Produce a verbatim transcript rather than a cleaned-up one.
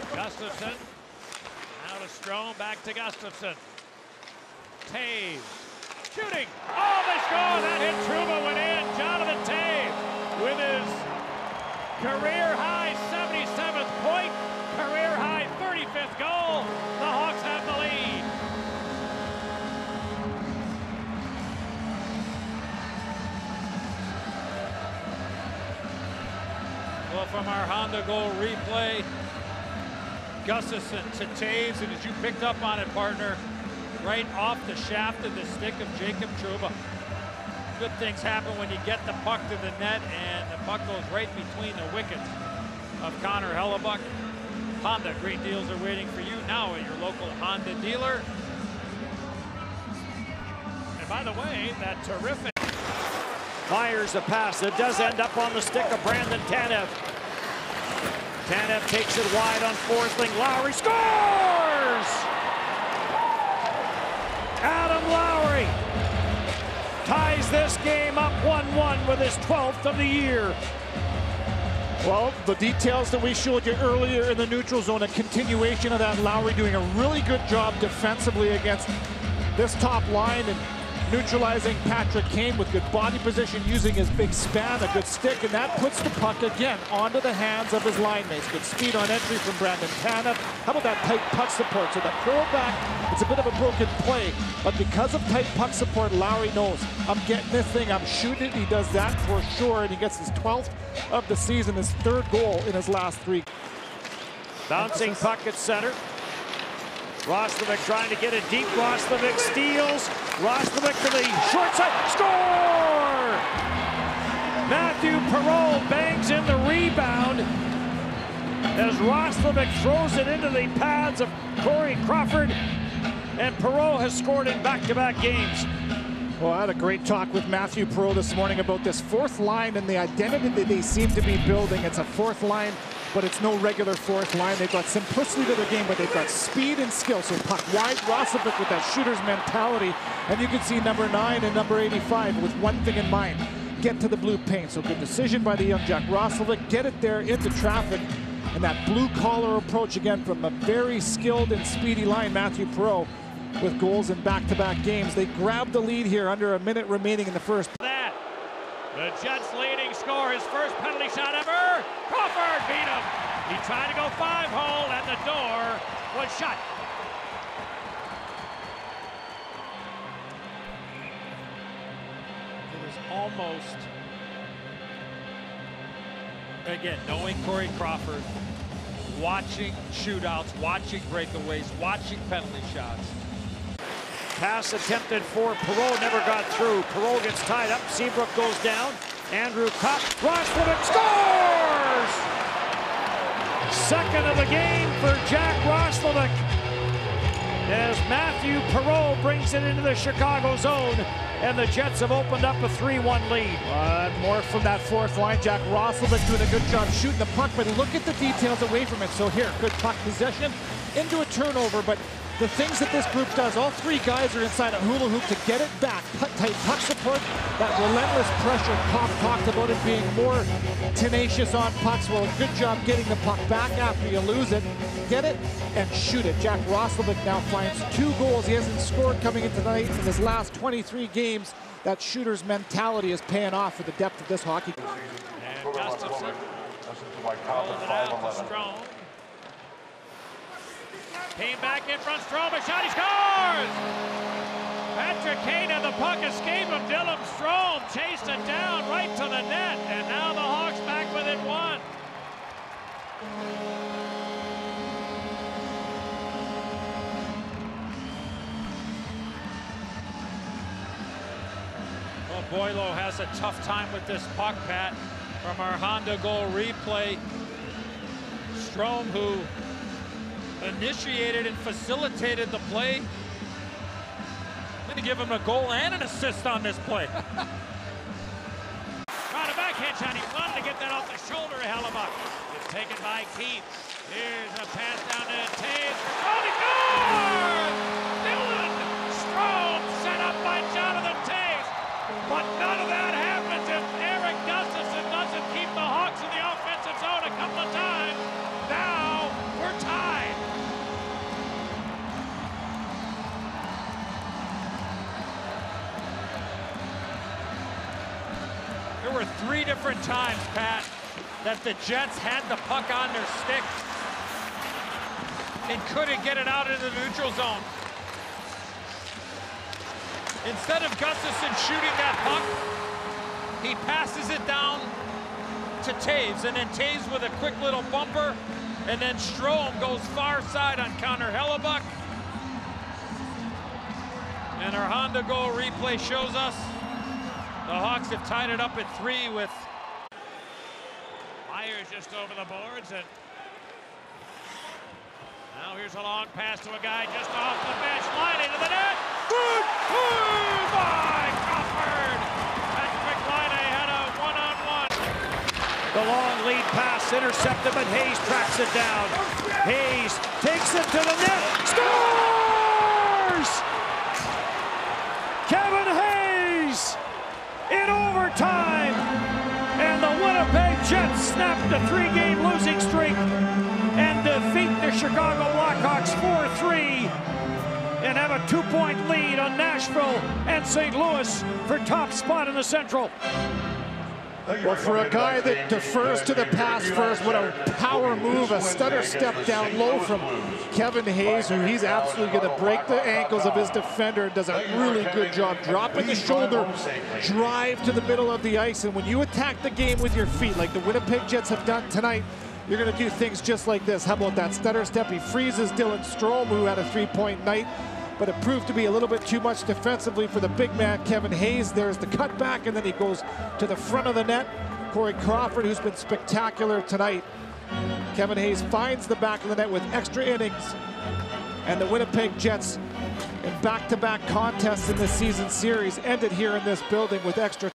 Gustafson. Now to Strome, back to Gustafson. Taves. Shooting. Oh, they score! That hit Trouba went in. Jonathan Taves with his career-high seventy-seventh point, career-high thirty-fifth goal. The Hawks have the lead. Well, from our Honda goal replay, Gustafson to Taves, and as you picked up on it, partner, right off the shaft of the stick of Jacob Trouba. Good things happen when you get the puck to the net, and the puck goes right between the wickets of Connor Hellebuck. Honda, great deals are waiting for you now at your local Honda dealer. And by the way, that terrific... Fires a pass that does end up on the stick of Brandon Tanev. Tanev takes it wide on fourth thing. Lowry scores! Adam Lowry ties this game up one one with his twelfth of the year. Well, the details that we showed you earlier in the neutral zone, a continuation of that. Lowry doing a really good job defensively against this top line and neutralizing Patrick Kane with good body position, using his big span, a good stick, and that puts the puck again onto the hands of his line mates. Good speed on entry from Brandon Tanev. How about that tight puck support? So that curl back, it's a bit of a broken play, but because of tight puck support, Lowry knows, I'm getting this thing, I'm shooting it. He does that for sure, and he gets his twelfth of the season, his third goal in his last three. Bouncing puck at center. Roslovic trying to get it deep. Roslovic steals. Roslovic to the short side. Score! Matthew Perreault bangs in the rebound as Roslovic throws it into the pads of Corey Crawford. And Perreault has scored in back-to-back games. Well, I had a great talk with Matthew Perreault this morning about this fourth line and the identity that they seem to be building. It's a fourth line, but it's no regular fourth line. They've got simplicity to their game, but they've got speed and skill. So puck wide, Roslovic with that shooter's mentality. And you can see number nine and number eighty-five with one thing in mind, get to the blue paint. So good decision by the young Jack Roslovic. Get it there into traffic. And that blue-collar approach again from a very skilled and speedy line, Matthew Perreault, with goals in back-to-back games. They grabbed the lead here under a minute remaining in the first. That. The Jets leading score, his first penalty shot ever. Crawford beat him. He tried to go five-hole, and the door was shut. It was almost, again, knowing Corey Crawford, watching shootouts, watching breakaways, watching penalty shots. Pass attempted for Perreault, never got through. Perreault gets tied up. Seabrook goes down. Andrew Kopp. Roslovic scores! Second of the game for Jack Roslovic as Matthew Perreault brings it into the Chicago zone, and the Jets have opened up a three one lead. Uh, more from that fourth line. Jack Roslovic doing a good job shooting the puck, but look at the details away from it. So here, good puck possession into a turnover, but the things that this group does, all three guys are inside a hula hoop to get it back. Puck, tight puck support, that relentless pressure. Pop talked about it being more tenacious on pucks. Well, a good job getting the puck back after you lose it. Get it and shoot it. Jack Roslovic now finds two goals. He hasn't scored coming into tonight in his last twenty-three games. That shooter's mentality is paying off for the depth of this hockey team. And Gustafson rolls it out to Strome. Came back in front, Strome, a shot, he scores! Patrick Kane and the puck escape of Dylan Strome, chased it down right to the net, and now the Hawks back within one. Well, Boylo has a tough time with this puck, Pat, from our Honda goal replay. Strome, who initiated and facilitated the play. I'm going to give him a goal and an assist on this play. Trying a backhand shot. He wanted to get that off the shoulder of Hellebuck. It's taken by Keith. Here's a pass down to Taves. Oh, he scores! Dylan Strome set up by Jonathan Taves. But none of that happens if Eric Gustafson doesn't keep the Hawks in the offensive zone a couple of times. Now we're tied. were three different times, Pat, that the Jets had the puck on their stick and couldn't get it out into the neutral zone. Instead of Gustafsson shooting that puck, he passes it down to Taves, and then Taves with a quick little bumper, and then Strome goes far side on Connor Hellebuck. And our Honda goal replay shows us the Hawks have tied it up at three with Myers just over the boards, and now here's a long pass to a guy just off the bench, line into the net. Good move by Crawford. And McLean had a one-on-one. The long lead pass intercepted, but Hayes tracks it down. Hayes takes it to the net, scores! Kevin Hayes in overtime, and the Winnipeg Jets snap the three-game losing streak and defeat the Chicago Blackhawks four three and have a two-point lead on Nashville and Saint Louis for top spot in the Central. Well, for a guy that defers to the pass first, what a power move, a stutter step down low from Kevin Hayes, who he's absolutely going to break the ankles of his defender, does a really good job dropping the shoulder, drive to the middle of the ice. And when you attack the game with your feet, like the Winnipeg Jets have done tonight, you're going to do things just like this. How about that stutter step? He freezes Dylan Strome, who had a three-point night, but it proved to be a little bit too much defensively for the big man, Kevin Hayes. There's the cutback, and then he goes to the front of the net. Corey Crawford, who's been spectacular tonight. Kevin Hayes finds the back of the net with extra innings. And the Winnipeg Jets, in back-to-back contests in this season series, ended here in this building with extra